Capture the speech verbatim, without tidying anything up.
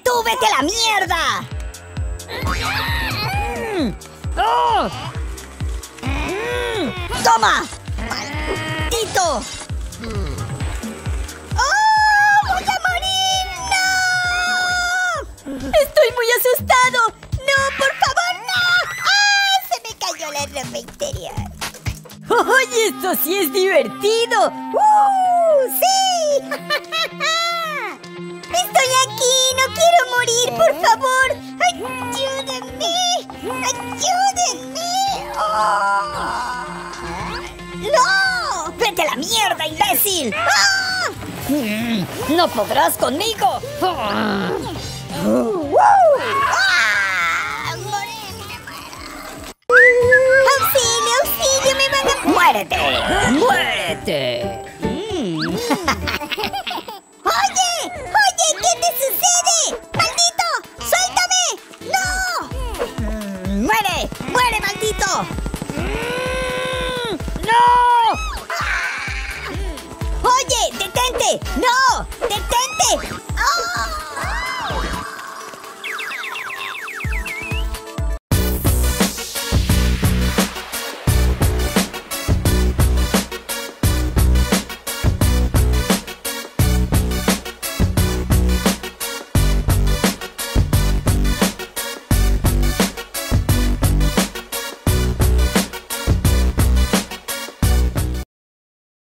¡Tú vete a la mierda! Mm. ¡Oh! Mm. ¡Toma! ¡Maldito! ¡Oh! ¡Voy a morir! ¡No! ¡Estoy muy asustado! ¡No, por favor, no! ¡Ah! Se me cayó la ropa interior. ¡Oye, esto sí es divertido! ¡Uh! ¡Sí! ¡Estoy aquí! ¡No quiero morir! ¡Por favor! ¡Ayúdenme! ¡Ayúdenme! ¡Oh! ¡No! ¡Vete a la mierda, imbécil! ¡Ah! ¡No podrás conmigo! ¡Ah! ¡Uh! ¡Ah!